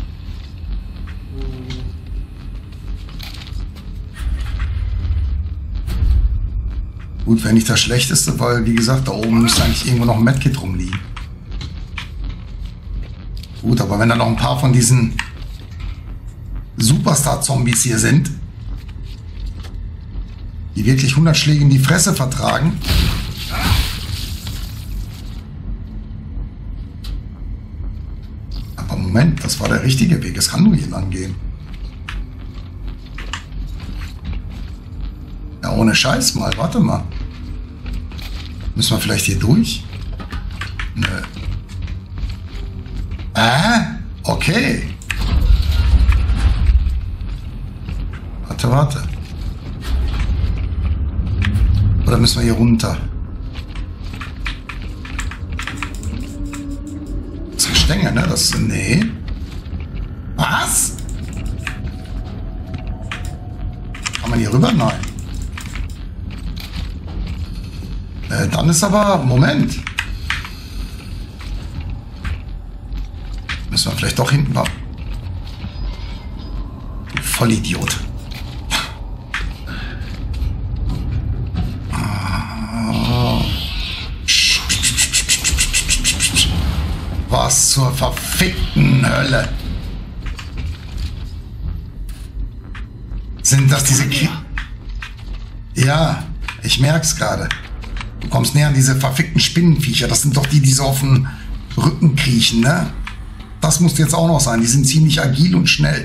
Gut, wäre nicht das Schlechteste, weil, wie gesagt, da oben müsste eigentlich irgendwo noch ein Medkit rumliegen. Gut, aber wenn da noch ein paar von diesen Superstar-Zombies hier sind, die wirklich hundert Schläge in die Fresse vertragen. Aber Moment, das war der richtige Weg. Es kann nur hier lang gehen. Ja, ohne Scheiß mal. Warte mal. Müssen wir vielleicht hier durch? Nö. Ah, okay. Warte, warte. Oder müssen wir hier runter? Das ist Stängel, ne? Das ist... Nee. Was? Kann man hier rüber? Nein. Äh, dann ist aber... Moment. Müssen wir vielleicht doch hinten warten. Du Vollidiot. Was zur verfickten Hölle? Sind das diese... Ki ja, ich merk's gerade. Du kommst näher an diese verfickten Spinnenviecher. Das sind doch die, die so auf den Rücken kriechen, ne? Das muss jetzt auch noch sein. Die sind ziemlich agil und schnell.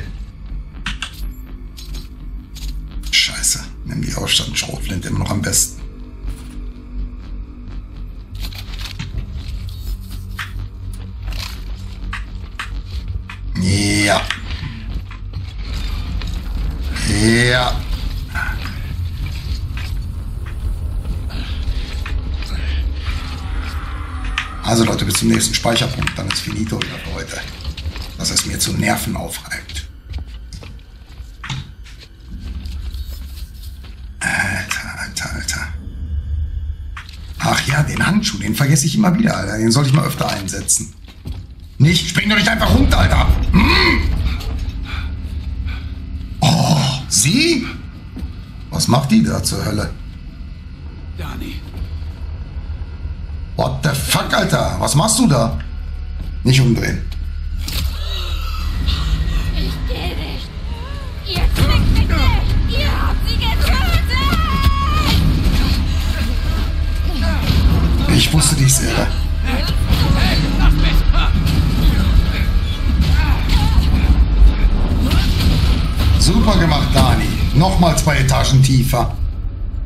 Scheiße. Nimm die Aufstandsschrotflinte immer noch am besten. Ja. Ja. Also Leute, bis zum nächsten Speicherpunkt, dann ist finito wieder für heute. Dass es mir zu Nerven aufreibt. Alter, Alter, Alter. Ach ja, den Handschuh, den vergesse ich immer wieder, Alter. Den sollte ich mal öfter einsetzen. Nicht, spring doch nicht einfach runter, Alter. Hm. Oh, sie? Was macht die da zur Hölle? Dani. What the fuck, Alter? Was machst du da? Nicht umdrehen. Ich geh nicht. Ihr kriegt mich nicht. Ihr habt sie getötet. Ich wusste dies, Irre. Super gemacht, Dani. Nochmal zwei Etagen tiefer.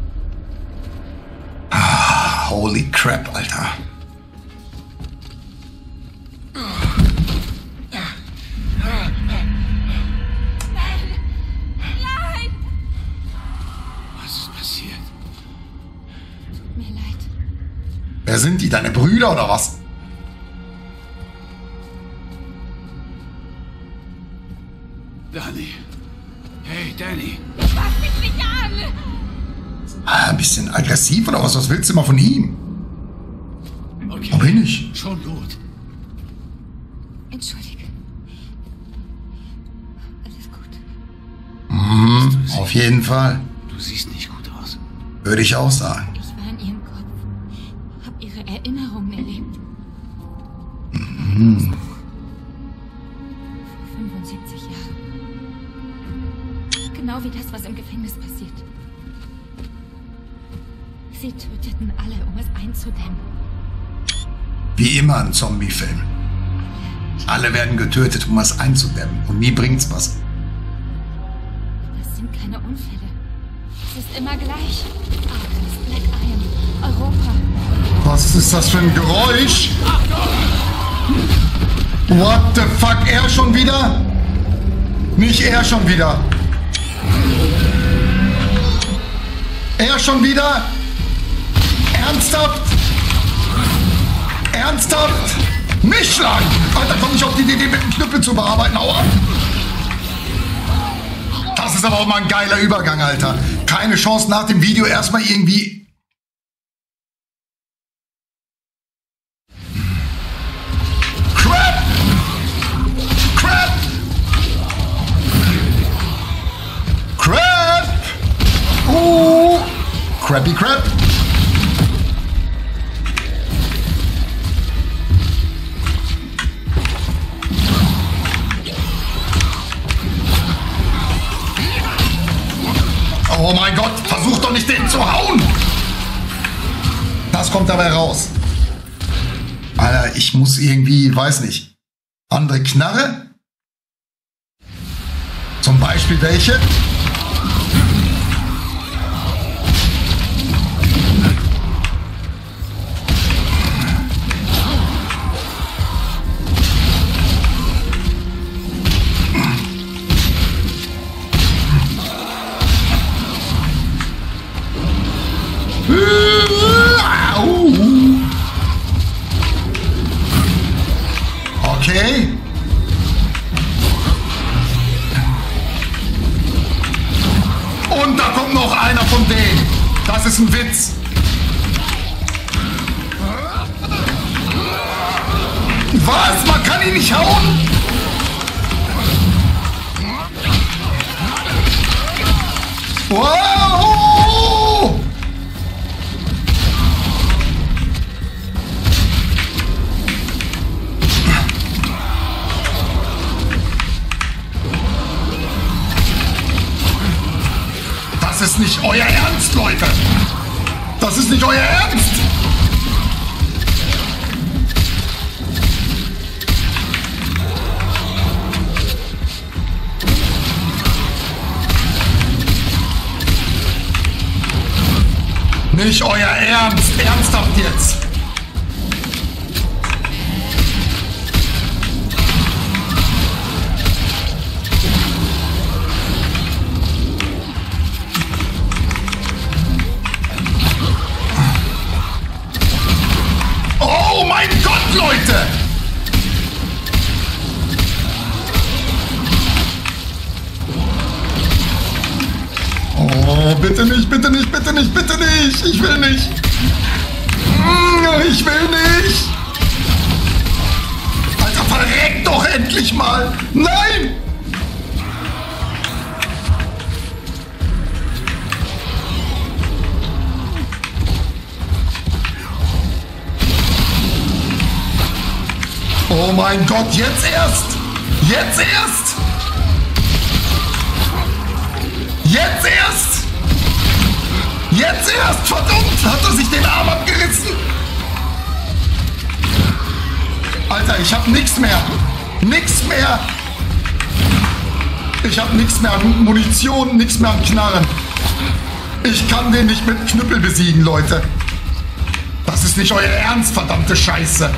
Holy crap, Alter. Nein! Was ist passiert? Tut mir leid. Wer sind die? Deine Brüder oder was? Danny. Hey, Danny. Fass mich nicht an! Ah, ein bisschen aggressiv oder was? Was willst du mal von ihm? Okay. Wo bin ich? Schon gut. Entschuldige. Alles gut. Mhm, auf jeden Fall. Du siehst nicht gut aus. Würde ich auch sagen. Ich war in ihrem Kopf. Hab ihre Erinnerungen erlebt. Mhm. Vor fünfundsiebzig Jahren. Genau wie das, was im Gefängnis passiert. Sie töteten alle, um es einzudämmen. Wie immer ein Zombie-Film. Alle werden getötet, um es einzudämmen. Und nie bringt's was. Das sind keine Unfälle. Es ist immer gleich. Arkham, Black Iron, Europa. Was ist das für ein Geräusch? What the fuck? Er schon wieder? Nicht er schon wieder. Er schon wieder? Ernsthaft? Ernsthaft? Mich schlagen! Alter, komm ich auf die Idee, mit dem Knüppel zu bearbeiten. Aua! Das ist aber auch mal ein geiler Übergang, Alter. Keine Chance nach dem Video erstmal irgendwie... Crap! Crap! Crap! Uh! Crappy Crap! Oh mein Gott, versuch doch nicht den zu hauen! Das kommt dabei raus. Alter, ich muss irgendwie, weiß nicht, andere Knarre? Zum Beispiel welche? Okay. Und da kommt noch einer von denen. Das ist ein Witz. Was? Man kann ihn nicht hauen? Wow! Das ist nicht euer Ernst, Leute! Das ist nicht euer Ernst! Nicht euer Ernst! Ernsthaft jetzt! Oh mein Gott, Leute! Oh, bitte nicht, bitte nicht, bitte nicht, bitte nicht! Ich will nicht! Ich will nicht! Alter, verreck doch endlich mal! Nein! Oh mein Gott, jetzt erst! Jetzt erst! Jetzt erst! Jetzt erst! Verdammt! Hat er sich den Arm abgerissen? Alter, ich hab nix mehr! Nix mehr! Ich hab nix mehr an Munition, nix mehr an Knarren. Ich kann den nicht mit Knüppel besiegen, Leute. ist nicht euer Ernst, verdammte Scheiße.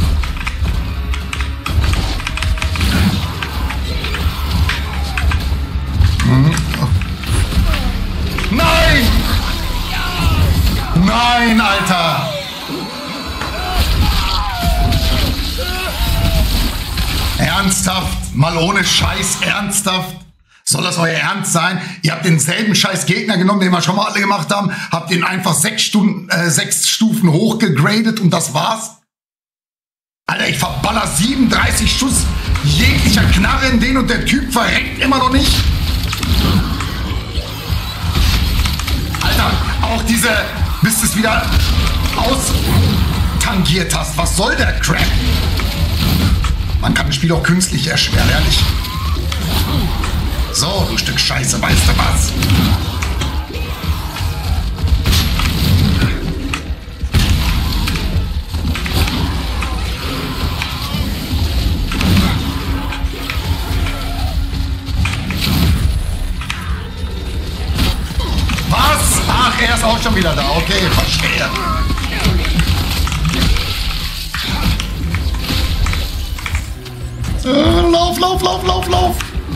Hm. Nein! Nein, Alter! Ernsthaft? Mal ohne Scheiß, ernsthaft? Soll das euer Ernst sein? Ihr habt denselben scheiß Gegner genommen, den wir schon mal alle gemacht haben, habt ihn einfach sechs Stunden, äh, sechs Stufen hochgegradet und das war's? Alter, ich verballer siebenunddreißig Schuss jeglicher Knarre in den und der Typ verreckt immer noch nicht. Alter, auch diese, bis du es wieder austangiert hast. Was soll der Crap? Man kann das Spiel auch künstlich erschweren, ehrlich. So, du Stück Scheiße, weißt du was? Was? Ach, er ist auch schon wieder da. Okay, verstehe. Äh, lauf, lauf, lauf, lauf, lauf.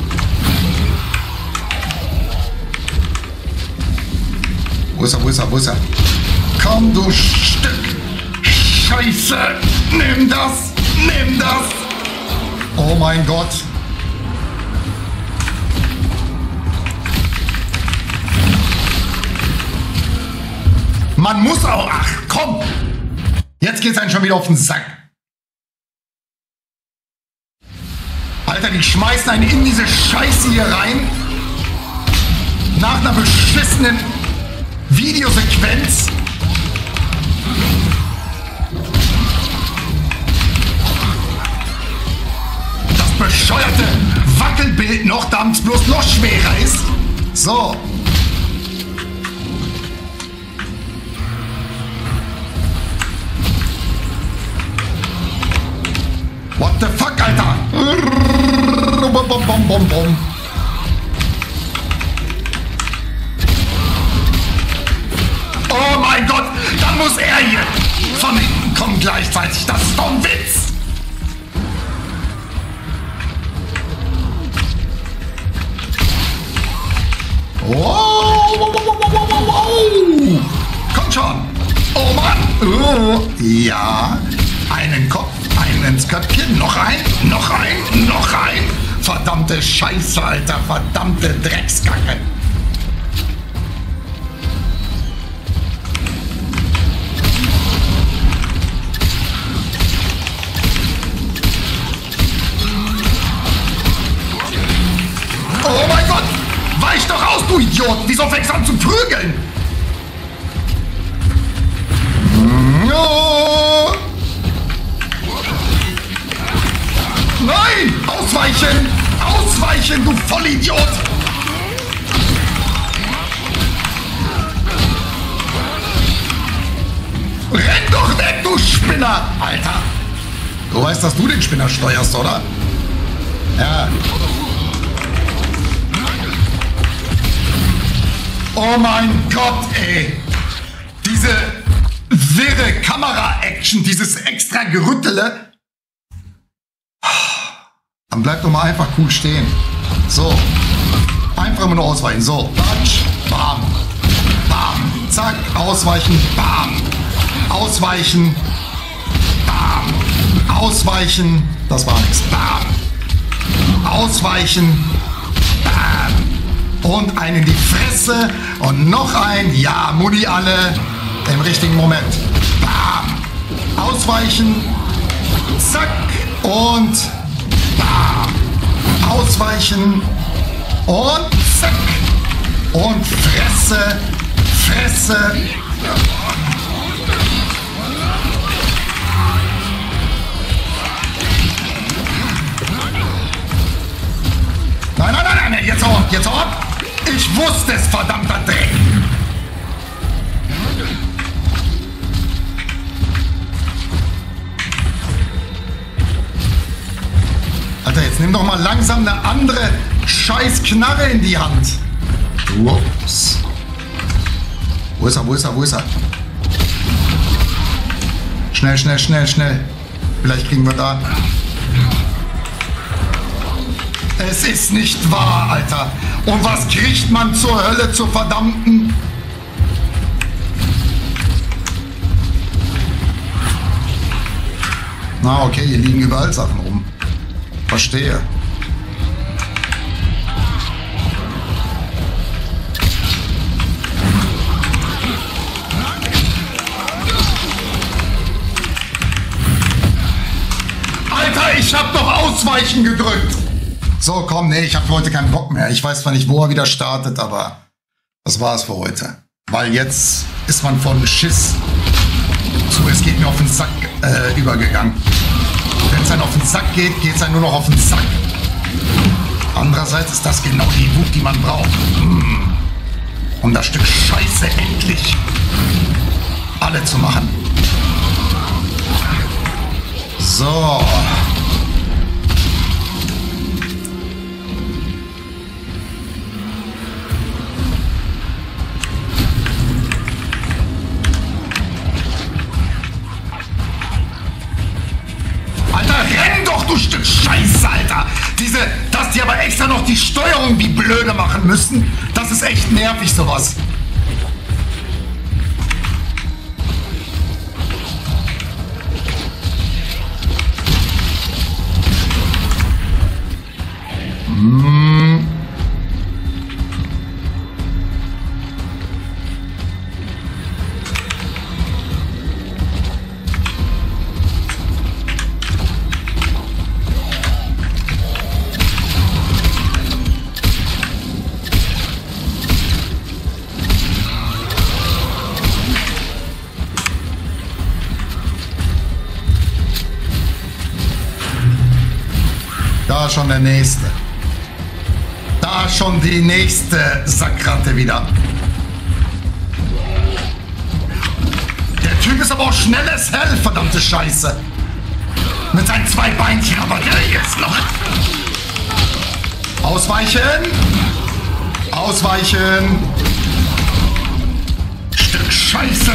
Wo ist er, wo ist er, wo ist er? Komm, du Stück Scheiße! Nimm das! Nimm das! Oh mein Gott! Man muss auch... Ach, komm! Jetzt geht's einem schon wieder auf den Sack. Alter, die schmeißen einen in diese Scheiße hier rein. Nach einer beschissenen Videosequenz. Das bescheuerte Wackelbild noch, damit es bloß noch schwerer ist. So. What the fuck, Alter? Bom, bom, bom, bom. Oh mein Gott, dann muss er hier von hinten kommen gleichzeitig. Das ist doch ein Witz. Oh, wow, wow, wow, wow, wow. Kommt schon. Oh Mann. Oh. Ja, einen Kopf, einen ins Köpfchen. Noch ein, noch ein, noch ein. Verdammte Scheiße, Alter. Verdammte Dreckskacke. Oh mein Gott! Weich doch aus, du Idiot! Wieso fängst du an zu prügeln? Oh. Nein! Ausweichen! Ausweichen, du Vollidiot! Renn doch weg, du Spinner! Alter! Du weißt, dass du den Spinner steuerst, oder? Ja. Oh mein Gott, ey! Diese wirre Kamera-Action, dieses extra Gerüttele. Dann bleib doch mal einfach cool stehen. So. Einfach immer nur ausweichen. So. Batsch. Bam. Bam. Zack. Ausweichen. Bam. Ausweichen. Bam. Ausweichen. Das war nichts. Bam. Ausweichen. Bam. Und einen in die Fresse. Und noch ein. Ja, Muni alle. Im richtigen Moment. Bam. Ausweichen. Zack. Und bam. Ausweichen. Und zack. Und Fresse. Fresse. Nein, nein, nein, nein, jetzt auch, jetzt auch. Ich wusste es, verdammter Dreck. Alter, jetzt nimm doch mal langsam eine andere scheiß Knarre in die Hand. Ups. Wo ist er, wo ist er, wo ist er? Schnell, schnell, schnell, schnell. Vielleicht kriegen wir da... Es ist nicht wahr, Alter. Und was kriegt man zur Hölle, zur verdammten... Na, okay, hier liegen überall Sachen rum. Verstehe. Alter, ich hab doch Ausweichen gedrückt. So, komm, nee, ich hab für heute keinen Bock mehr. Ich weiß zwar nicht, wo er wieder startet, aber das war's für heute. Weil jetzt ist man von Schiss zu, es geht mir auf den Sack äh, übergegangen. Wenn es einem auf den Sack geht, geht es einem nur noch auf den Sack. Andererseits ist das genau die Wut, die man braucht. Mm. Um das Stück Scheiße endlich alle zu machen. So. Du Stück Scheiße, Alter. Diese, dass die aber extra noch die Steuerung wie blöde machen müssen, das ist echt nervig, sowas. Hm. Da schon der nächste. Da schon die nächste Sackratte wieder. Der Typ ist aber auch schnell as hell, verdammte Scheiße. Mit seinen zwei Beinchen, aber der jetzt noch. Ausweichen. Ausweichen. Stück Scheiße.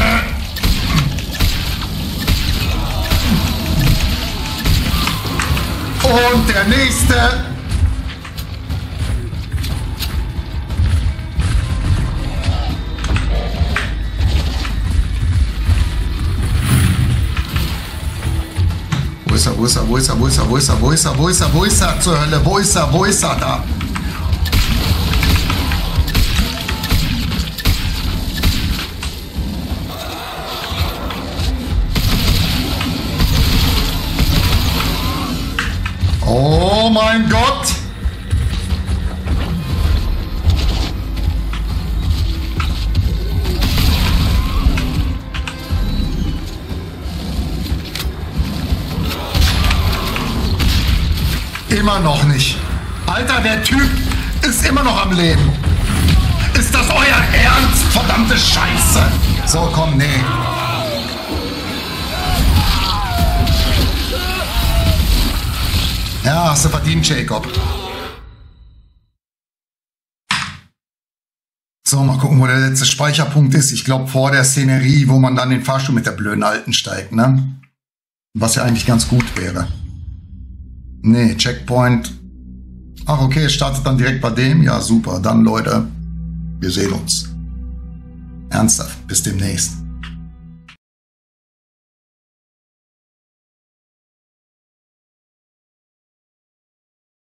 Und der nächste. Wo ist er, wo ist er, wo ist er, wo ist er, wo ist er, wo ist er, wo ist er, wo ist er zur Hölle, wo ist er, wo ist er da? Oh mein Gott! Immer noch nicht. Alter, der Typ ist immer noch am Leben. Ist das euer Ernst? Verdammte Scheiße! So, komm, nee. Ja, hast du verdient, Jacob. So, mal gucken, wo der letzte Speicherpunkt ist. Ich glaube, vor der Szenerie, wo man dann den Fahrstuhl mit der blöden Alten steigt, ne? Was ja eigentlich ganz gut wäre. Nee, Checkpoint. Ach, okay, es startet dann direkt bei dem. Ja, super. Dann, Leute, wir sehen uns. Ernsthaft, bis demnächst.